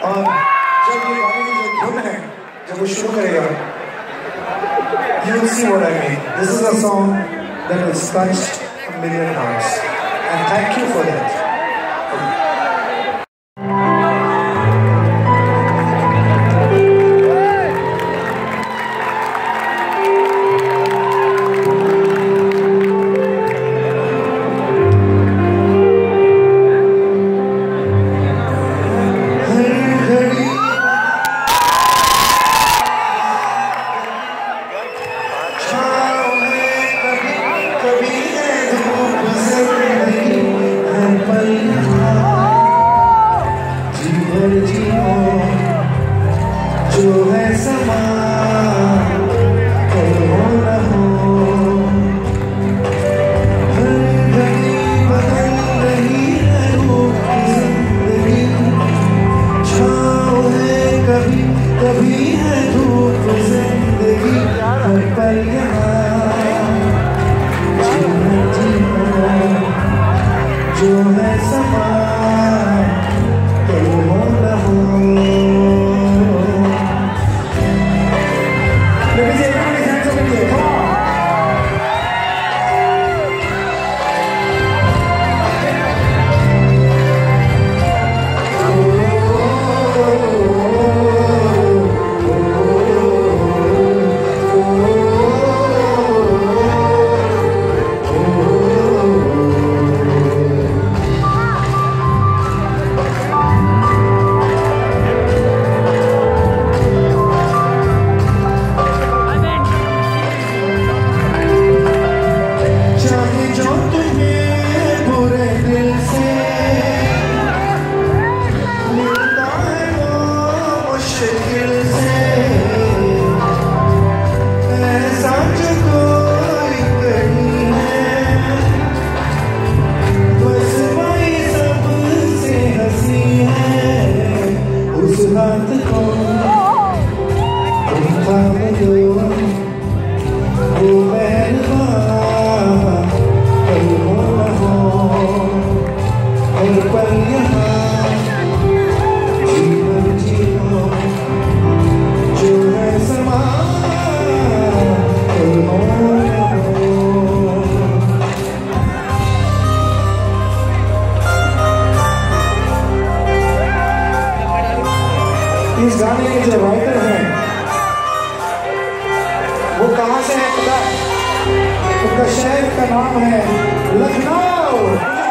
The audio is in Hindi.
और जब ये गाने की जो धुन है, जब वो शुरू करेगा, you will see what I mean. This is a song that has touched a million hearts, and thank you for that. जो है समा हो न हो, हर घड़ी बदल रही है रूप जिंदगी, छाँव है कभी कभी है धूप जिंदगी, हर पल यहाँ जो है समा हो न हो। Let me see everybody's hands up in the air. Come on. हाथ को तुम थाम दो, वो मेहरबान कल हो न हो, हर पल यहाँ जीवन जियो, जो है समा कल हो न हो। इस गाने के जो राइटर हैं वो कहाँ से है पता है? उनका शहर का नाम है लखनऊ।